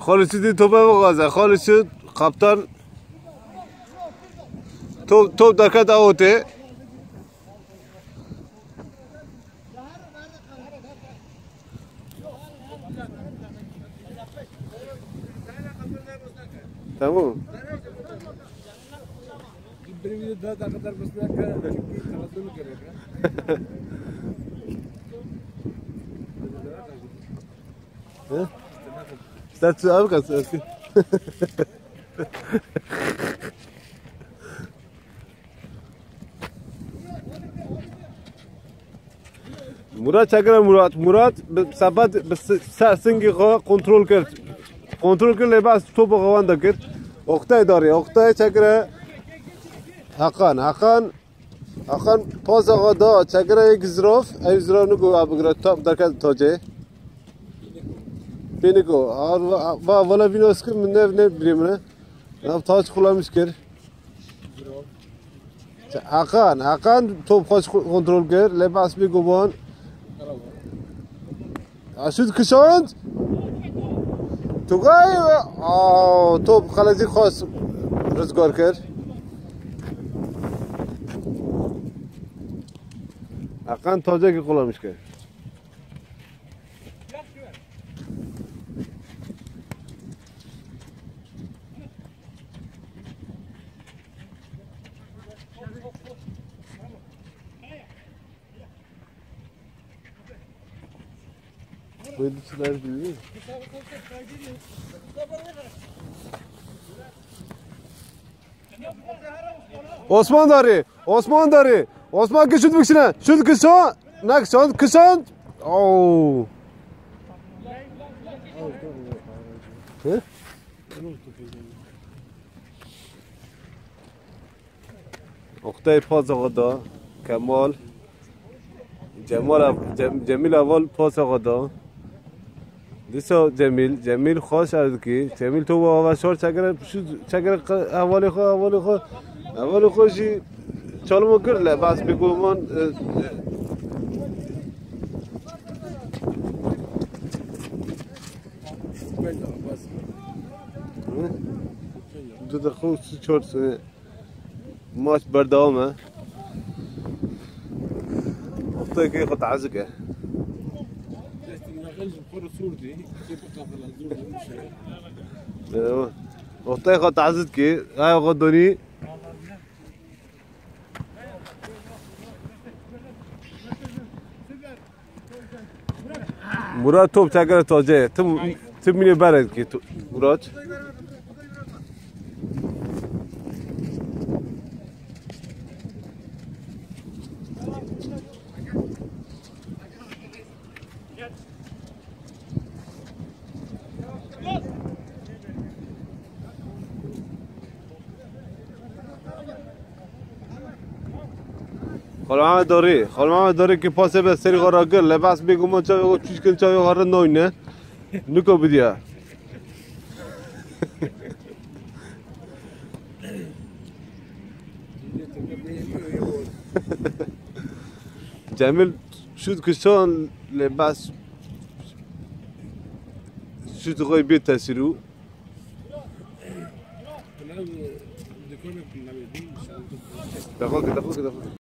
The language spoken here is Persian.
خالصی توپ بغازه خالصی کاپتان توپ درکت آوته تمام Staat zu Abgas. Murat çakra Murat sabat سنگی کنترل کرد لباس توپ قوان دکرد اختای داری اختای چکره حقان پاس آقا دا چکره یک زراف ای زراف نگو آبگره تاپ درکت تاجه بینیکو با والا بینو اسکر من نه بریم نه ناب تاج خلامیش کرد حقان توپ خواهش کنترل کرد لباس بگو بان شد کشاند تو گای توپ خلاصی خواست رزگار کرد حقان تاجه که خلامیش کرد Böyle şeyler biliyor. Osman Dari. Osman ki şut bükşine. Şut kısa. Nak şut kısa. Oo. He? Oktay Pazarda. Kemal. Cemil اول پاس آقا دیسا جمیل خواهش از کی جمیل تو با واشار چگر اول خوشی چالو کرد لباس بگو من دو دقیقه چهار ماچ بردامه اختي كي خد عزقه اختي خد عزقه هاي غدوني مراد توب تاجر توجه تم مني برد كي مراد خالم داری که پاسه به سری قراگر لباس بگم ما چای چیز کن چای قرار نوینه نکو بدیا جمیل شد کشان لباس شد قوی بیت تاثیرو دقیقه